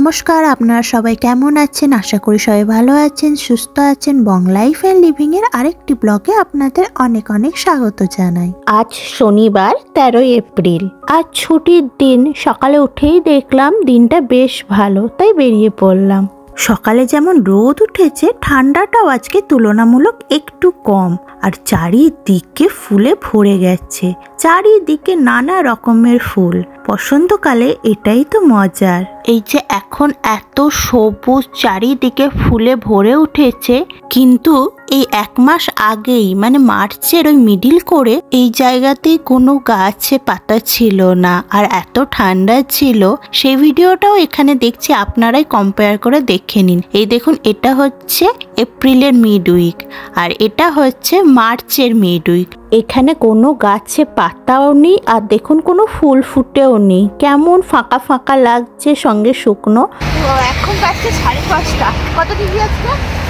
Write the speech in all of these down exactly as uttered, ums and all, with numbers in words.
নমস্কার, আপনারা সবাই কেমন আছেন? আশা করি সবাই ভালো আছেন, সুস্থ আছেন। বং লাইফ অ্যান্ড লিভিং এর আরেকটি ব্লগে আপনাদের অনেক অনেক স্বাগত জানাই। আজ শনিবার তেরোই এপ্রিল, আজ ছুটির দিন। সকালে উঠেই দেখলাম দিনটা বেশ ভালো, তাই বেরিয়ে পড়লাম। সকালে যেমন রোদ উঠেছে, ঠান্ডাটাও আজকে তুলনামূলক একটু কম, আর চারিদিকে ফুলে ভরে গেছে। চারিদিকে নানা রকমের ফুল। বসন্তকালে এটাই তো মজার। এই যে এখন এত সবুজ চারিদিকে ফুলে ভরে উঠেছে, কিন্তু এই এক মাস আগেই মানে মার্চের ওই মিডিল করে এই জায়গাতেই কোনো গাছে পাতা ছিল না, আর এত ঠান্ডা ছিল। সেই ভিডিওটাও এখানে দেখছি, আপনারাই কম্পেয়ার করে দেখে নিন। এই দেখুন, এটা হচ্ছে এপ্রিলের মিড উইক, আর এটা হচ্ছে মার্চের মিড উইক। এখানে কোনো গাছে পাতাও নেই, আর দেখুন কোনো ফুল ফুটেও নেই। কেমন ফাঁকা ফাঁকা লাগছে, সঙ্গে শুকনো। এখন বাজছে সাড়ে পাঁচটা। কত ডিগ্রি আজকে?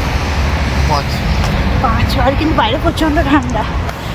পাঁচ। আর কিন্তু বাইরে প্রচন্ড ঠান্ডা।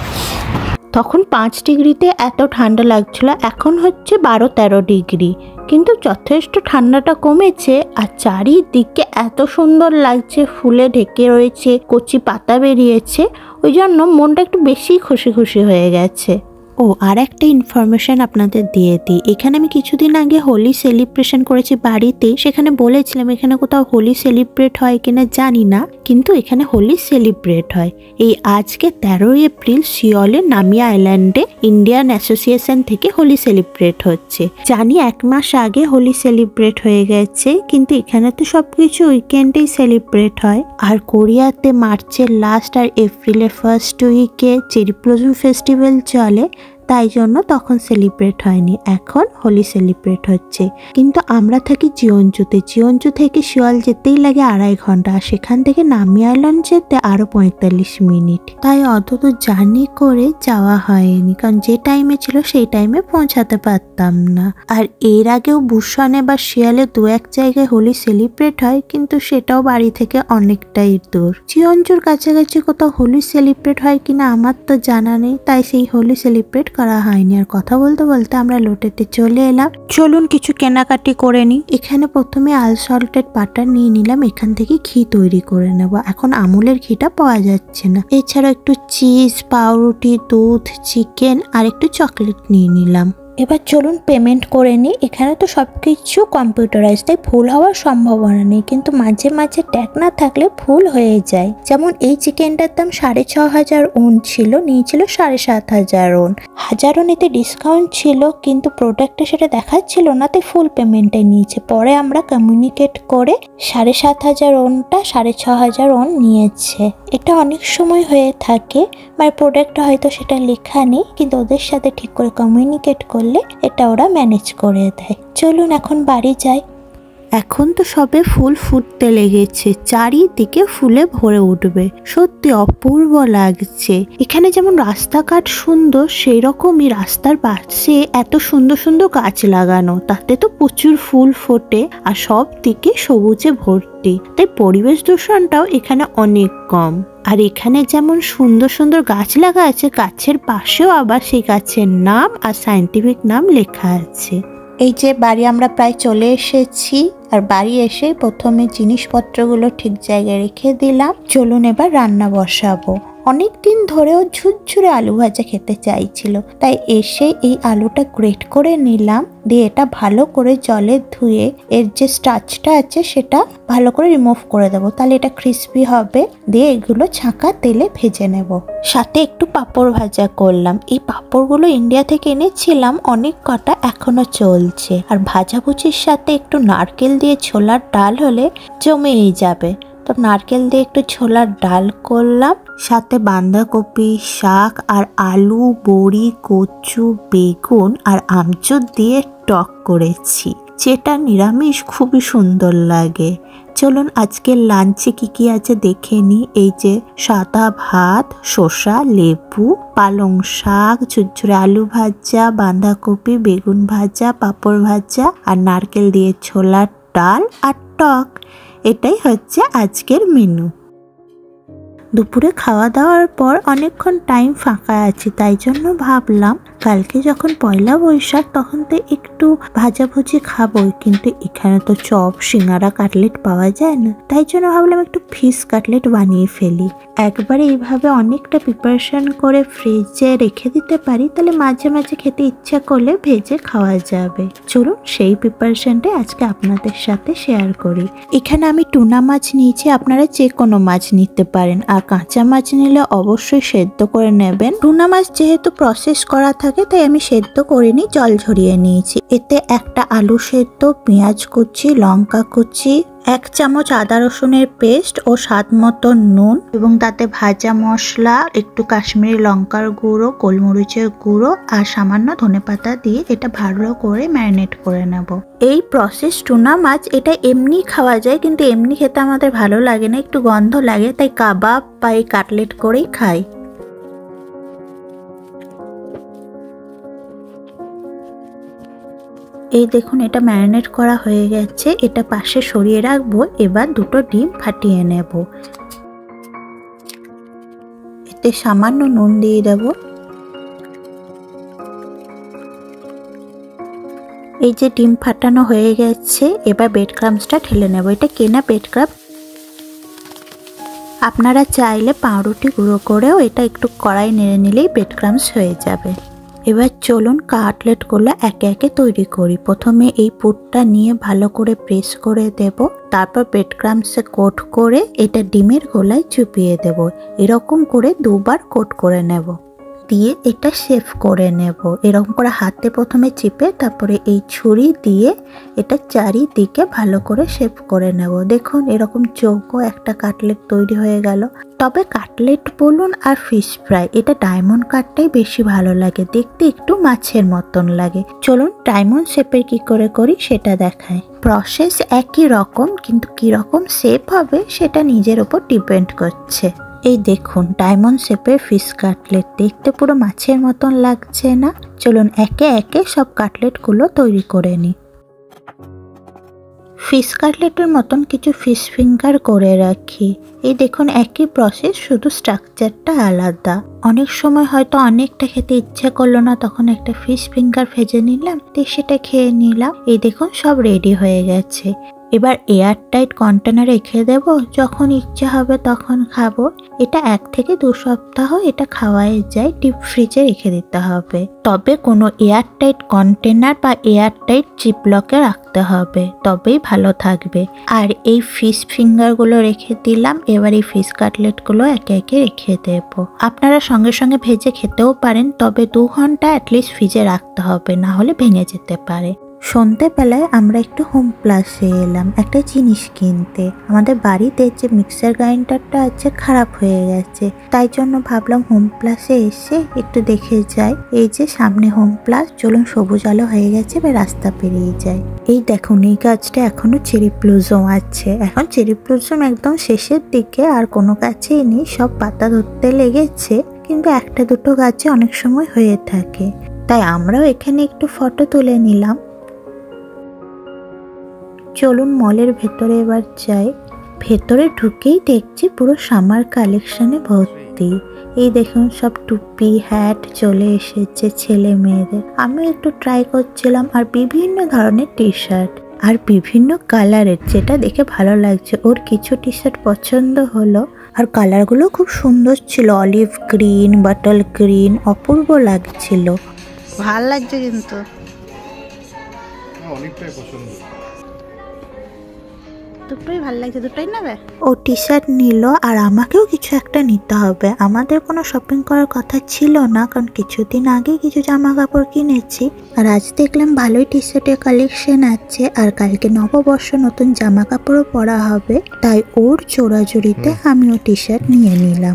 তখন পাঁচ ডিগ্রিতে এত ঠান্ডা লাগছিল, এখন হচ্ছে বারো তেরো ডিগ্রি, কিন্তু যথেষ্ট ঠান্ডাটা কমেছে। আর চারিদিকে এত সুন্দর লাগছে, ফুলে ঢেকে রয়েছে, কচি পাতা বেরিয়েছে, ওই জন্য মনটা একটু বেশি খুশি খুশি হয়ে গেছে। ও আর একটা ইনফরমেশন আপনাদের দিয়ে দিই। এখানে আমি কিছুদিন আগে হোলি সেলিব্রেশন করেছি বাড়িতে। সেখানে বলেছিলাম এখানে কোথাও হোলি সেলিব্রেট হয় কিনা জানি না, কিন্তু এখানে হোলি সেলিব্রেট হয়। এই আজকে তেরোই এপ্রিল সিওলের নামিয়া আইল্যান্ডে ইন্ডিয়ান অ্যাসোসিয়েশন থেকে হোলি সেলিব্রেট হচ্ছে। জানি এক মাস আগে হোলি সেলিব্রেট হয়ে গেছে, কিন্তু এখানে তো সবকিছু উইকেন্ডেই সেলিব্রেট হয়। আর কোরিয়াতে মার্চের লাস্ট আর এপ্রিলের ফার্স্ট উইকে চেরি ব্লসম ফেস্টিভ্যাল চলে, তাই জন্য তখন সেলিব্রেট হয়নি। এখন হোলি সেলিব্রেট হচ্ছে। কিন্তু আমরা থাকি জিওনজুতে। জিওনজু থেকে সিওল যেতেই লাগে আড়াই ঘন্টা, আর সেখান থেকে নামিয়া আইল্যান্ড যেতে আরো পঁয়তাল্লিশ মিনিট। তাই অত তো জার্নি করে যাওয়া হয়নি, কারণ যে টাইমে ছিল সেই টাইমে পৌঁছাতে পারতাম না। আর এর আগেও বুসানে বা সিয়ালে দু এক জায়গায় হোলি সেলিব্রেট হয়, কিন্তু সেটাও বাড়ি থেকে অনেকটাই দূর। জিওনজুর কাছাকাছি কোথাও হোলি সেলিব্রেট হয় কিনা আমার তো জানা নেই, তাই সেই হোলি সেলিব্রেট করা হয়নি। আর কথা বলতে বলতে আমরা লোটেতে চলে এলাম। চলুন কিছু কেনাকাটি করে নিই। এখানে প্রথমে আনসল্টেড বাটার নিয়ে নিলাম, এখান থেকে ঘি তৈরি করে নেব। এখন আমুলের ঘিটা পাওয়া যাচ্ছে না। এছাড়া একটু চিজ, পাউরুটি, দুধ, চিকেন আর একটু চকলেট নিয়ে নিলাম। এবার চলুন পেমেন্ট করে নিই। এখানে তো সব কিছু কম্পিউটারাইজ, তাই ভুল হওয়ার সম্ভাবনা নেই, কিন্তু মাঝে মাঝে ট্যাগ না থাকলে ভুল হয়ে যায়। যেমন এই চিকেনটার দাম সাড়ে ছ হাজার ওন ছিল, নিয়েছিল সাড়ে সাত হাজার ওন। হাজার ওন এতে ডিসকাউন্ট ছিল, কিন্তু প্রোডাক্টে সেটা দেখাচ্ছিল না, তাই ফুল পেমেন্টটাই নিয়েছে। পরে আমরা কমিউনিকেট করে সাড়ে সাত হাজার ওনটা সাড়ে ছ হাজার ওন নিয়েছে। এটা অনেক সময় হয়ে থাকে, মানে প্রোডাক্টটা হয়তো সেটা লেখা নেই, কিন্তু ওদের সাথে ঠিক করে কমিউনিকেট করলে এটা ওরা ম্যানেজ করে দেয়। চলুন এখন বাড়ি যাই। এখন তো সবে ফুল ফুটতে লেগেছে, চারিদিকে ফুলে ভরে উঠবে। সত্যি অপূর্ব লাগছে। এখানে যেমন রাস্তাঘাট সুন্দর, সেই রকমই রাস্তার পাশে এত সুন্দর সুন্দর গাছ লাগানো, তাতে তো প্রচুর ফুল ফোটে, আর সব দিকে সবুজে ভর্তি, তাই পরিবেশ দূষণটাও এখানে অনেক কম। আর এখানে যেমন সুন্দর সুন্দর গাছ লাগা আছে, গাছের পাশেও আবার সেই গাছের নাম আর সায়েন্টিফিক নাম লেখা আছে। এই যে বাড়ি আমরা প্রায় চলে এসেছি, আর বাড়ি এসে প্রথমে জিনিসপত্রগুলো ঠিক জায়গায় রেখে দিলাম। চলুন এবার রান্না বসাবো। অনেক দিন ধরেও ঝুরঝুরে আলু ভাজা খেতে চাইছিল, তাই এসে এই আলুটা গ্রেট করে নিলাম, দিয়ে এটা ভালো করে জলে ধুয়ে এর যে স্টার্চটা আছে সেটা ভালো করে রিমুভ করে দেবো, তাহলে এটা ক্রিস্পি হবে। দিয়ে এগুলো ছাঁকা তেলে ভেজে নেব। সাথে একটু পাঁপড় ভাজা করলাম। এই পাঁপড়গুলো ইন্ডিয়া থেকে এনেছিলাম, অনেক কটা এখনো চলছে। আর ভাজাভুজির সাথে একটু নারকেল দিয়ে ছোলার ডাল হলে জমেই যাবে। তো নারকেল দিয়ে একটু ছোলার ডাল করলাম, সাথে বাঁধাকপি, শাক আর আলু, বড়ি, কচু, বেগুন আর আমচুর দিয়ে টক করেছি, যেটা নিরামিষ খুবই সুন্দর লাগে। চলুন আজকের লাঞ্চে কি কি আছে দেখে নিই। এই যে সাদা ভাত, শসা, লেবু, পালং শাক, ঝুরঝুরে আলু ভাজা, বাঁধাকপি, বেগুন ভাজা, পাঁপড় ভাজা আর নারকেল দিয়ে ছোলার ডাল আর টক। এটাই হচ্ছে আজকের মেনু। দুপুরে খাওয়া দাওয়ার পর অনেকক্ষণ টাইম ফাঁকা আছে, তাই জন্য ভাবলাম কালকে যখন পয়লা বৈশাখ তখন তো একটু ভাজাভুজি খাবো, কিন্তু এখানে তো চপ সিঙ্গারা কাটলেট পাওয়া যায় না, তাই জন্য ভাবলাম একটু ফিশ কাটলেট বানিয়ে ফেলি। একবারে এইভাবে অনেকটা প্রিপারেশন করে ফ্রিজে রেখে দিতে পারি, তাহলে মাঝে মাঝে খেতে ইচ্ছা করলে ভেজে খাওয়া যাবে। চলুন সেই প্রিপারেশনটা আজকে আপনাদের সাথে শেয়ার করি। এখানে আমি টুনা মাছ নিয়েছি, আপনারা যে কোনো মাছ নিতে পারেন, আর কাঁচা মাছ নিলে অবশ্যই সেদ্ধ করে নেবেন। টুনা মাছ যেহেতু প্রসেস করা থাকে তাই আমি সেদ্ধ করিনি, জল ঝরিয়ে নিয়েছি। এতে একটা আলু সেদ্ধ, পেঁয়াজ কুচি, লঙ্কা কুচি, এক চামচ আদা রসুনের পেস্ট ও স্বাদ মতো নুন এবং তাতে ভাজা মশলা, একটু কাশ্মীরি লঙ্কার গুঁড়ো, গোলমরিচের গুঁড়ো আর সামান্য ধনেপাতা দিয়ে এটা ভালো করে ম্যারিনেট করে নেব। এই প্রসেস টুনা মাছ এটা এমনি খাওয়া যায়, কিন্তু এমনি খেতে আমাদের ভালো লাগে না, একটু গন্ধ লাগে, তাই কাবাব বা এই কাটলেট করেই খাই। এই দেখুন এটা ম্যারিনেট করা হয়ে গেছে, এটা পাশে সরিয়ে রাখবো। এবার দুটো ডিম ফাটিয়ে নেব, এতে সামান্য নুন দিয়ে দেব। এই যে ডিম ফাটানো হয়ে গেছে, এবার ব্রেড ক্রাম্বসটা ঢেলে নেব। এটা কেনা ব্রেড ক্রাম্ব, আপনারা চাইলে পাউরুটি গুঁড়ো করেও এটা একটু কড়াই নেড়ে নিলেই ব্রেড ক্রাম্বস হয়ে যাবে। এবার চলুন কাটলেটগুলো একে একে তৈরি করি। প্রথমে এই পুরটা নিয়ে ভালো করে প্রেস করে দেব, তারপর ব্রেড ক্রাম্বসে কোট করে এটা ডিমের গোলায় চুপিয়ে দেব। এরকম করে দুবার কোট করে নেব, দিয়ে এটা শেপ করে নেব। এরকম করে হাতে প্রথমে চিপে তারপরে এই ছুরি দিয়ে এটা চারিদিকে ভালো করে শেপ করে নেব। দেখুন এরকম চৌকো একটা কাটলেট তৈরি হয়ে গেল। তবে কাটলেট বলুন আর ফিশ ফ্রাই, এটা ডায়মন্ড কাটটাই বেশি ভালো লাগে, দেখতে একটু মাছের মতন লাগে। চলুন ডায়মন্ড শেপের কি করে করি সেটা দেখাই। প্রসেস একই রকম, কিন্তু কি রকম শেপ হবে সেটা নিজের ওপর ডিপেন্ড করছে। এই দেখুন ডায়মন্ড শেপের ফিশ কাটলেট, দেখতে পুরো মাছের মতন লাগছে না? চলুন একে একে সব কাটলেটগুলো তৈরি করে নিই। ফিশ কাটলেটের মতন কিছু ফিশ ফিঙ্গার করে রাখি। এই দেখুন একই প্রসেস, শুধু স্ট্রাকচারটা আলাদা। অনেক সময় হয়তো অনেকটা খেতে ইচ্ছা করলো না, তখন একটা ফিশ ফিঙ্গার ভেজে নিলাম, তো সেটা খেয়ে নিলাম। এই দেখুন সব রেডি হয়ে গেছে। এবার এয়ার টাইট কন্টেনারে রেখে দেব, যখন ইচ্ছা হবে তখন খাবো। এটা এক থেকে দু সপ্তাহ এটা খাওয়াই যায়, ডিপ ফ্রিজে রেখে দিতে হবে। তবে কোনো এয়ার টাইট কন্টেনার বা এয়ার টাইট জিপলকে রাখতে হবে, তবেই ভালো থাকবে। আর এই ফিশ ফিঙ্গারগুলো রেখে দিলাম, এবার এই ফিশ কাটলেটগুলো একে একে রেখে দেব। আপনারা সঙ্গে সঙ্গে ভেজে খেতেও পারেন, তবে দু ঘন্টা অ্যাটলিস্ট ফ্রিজে রাখতে হবে, না হলে ভেঙে যেতে পারে। সন্ধ্যেবেলায় আমরা একটু হোম প্লাসে এলাম একটা জিনিস কিনতে। আমাদের বাড়িতে যে মিক্সার গ্রাইন্ডারটা আছে খারাপ হয়ে গেছে, তাই জন্য ভাবলাম হোম প্লাসে এসে একটু দেখে যাই। এই যে সামনে হোম প্লাস, চলুন সবুজ আলো হয়ে গেছে, এবার রাস্তা পেরিয়ে যাই। এই দেখুন এই গাছটা এখনো চেরি ব্লুজম আছে, এখন চেরি ব্লুজম একদম শেষের দিকে, আর কোনো গাছেই নেই, সব পাতা ধরতে লেগেছে, কিন্তু একটা দুটো গাছে অনেক সময় হয়ে থাকে, তাই আমরাও এখানে একটু ফটো তুলে নিলাম। চলুন মলের ভেতরে এবার যাই। ভেতরে ঢুকেই দেখছি পুরো সামার কালেকশনে ভর্তি। এই দেখুন সব টুপি হ্যাট চলে এসেছে ছেলে মেয়েদের। আমি একটু ট্রাই করছিলাম, আর বিভিন্ন ধরনের টি শার্ট আর বিভিন্ন কালারের, যেটা দেখে ভালো লাগছে। ওর কিছু টি শার্ট পছন্দ হলো, আর কালারগুলো খুব সুন্দর ছিল, অলিভ গ্রিন, বাটল গ্রিন, অপূর্ব লাগছিল, ভাল লাগছে। কিন্তু অনেকটাই পছন্দ, দুটোই ভাল লাগছে, দুটোই নেবে। ও টি শার্ট নিল, আর আমাকেও কিছু একটা নিতে হবে। আমাদের কোনো শপিং করার কথা ছিল না, কারণ কিছুদিন আগে কিছু জামা কাপড় কিনেছি, আর আজ দেখলাম ভালোই টি শার্টের কালেকশন আছে, আর কালকে নববর্ষ নতুন জামা কাপড়ও পরা হবে, তাই ওর জোড়াজুড়িতে আমিও টি শার্ট নিয়ে নিলাম।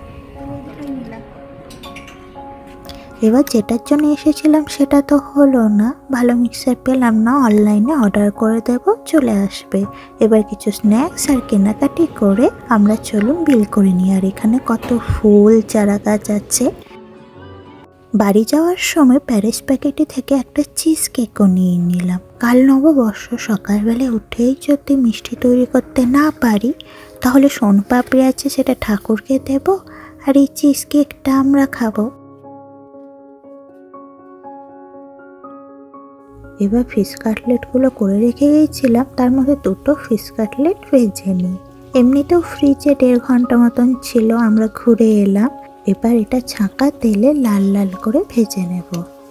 এবার যেটার জন্য এসেছিলাম সেটা তো হলো না, ভালো মিক্সার পেলাম না, অনলাইনে অর্ডার করে দেব, চলে আসবে। এবার কিছু স্ন্যাক্স আর কেনাকাটি করে আমরা চলুন বিল করে নিই। আর এখানে কত ফুল চারা গাছ আছে। বাড়ি যাওয়ার সময় প্যারিস প্যাকেটে থেকে একটা চিজ কেকও নিয়ে নিলাম। কাল নববর্ষ, সকালবেলা উঠেই যদি মিষ্টি তৈরি করতে না পারি তাহলে সোনপাপড়ি আছে সেটা ঠাকুরকে দেব, আর এই চিজ কেকটা আমরা খাবো। এবার ফিশ কাটলেটগুলো করে রেখে গিয়েছিলাম, তার মধ্যে দুটো ফিশ কাটলেট ভেজে নিই। এমনিতেও ফ্রিজে দেড় ঘন্টা মতন ছিল, আমরা ঘুরে এলাম। এবার এটা ছাঁকা তেলে লাল লাল করে ভেজে নেব।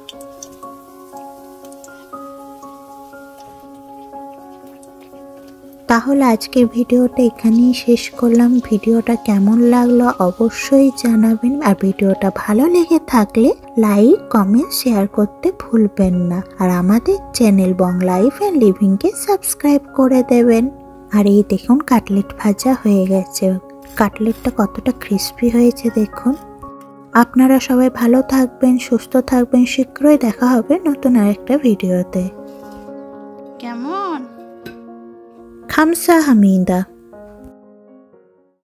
তাহলে আজকের ভিডিওটা এখানেই শেষ করলাম। ভিডিওটা কেমন লাগলো অবশ্যই জানাবেন, আর ভিডিওটা ভালো লেগে থাকলে লাইক কমেন্ট শেয়ার করতে ভুলবেন না। আর আমাদের চ্যানেল বং লাইফ অ্যান্ড লিভিংকে সাবস্ক্রাইব করে দেবেন। আর এই দেখুন কাটলেট ভাজা হয়ে গেছে, কাটলেটটা কতটা ক্রিস্পি হয়েছে দেখুন। আপনারা সবাই ভালো থাকবেন, সুস্থ থাকবেন। শীঘ্রই দেখা হবে নতুন আরেকটা ভিডিওতে। কেমন? খামসাহামিদা।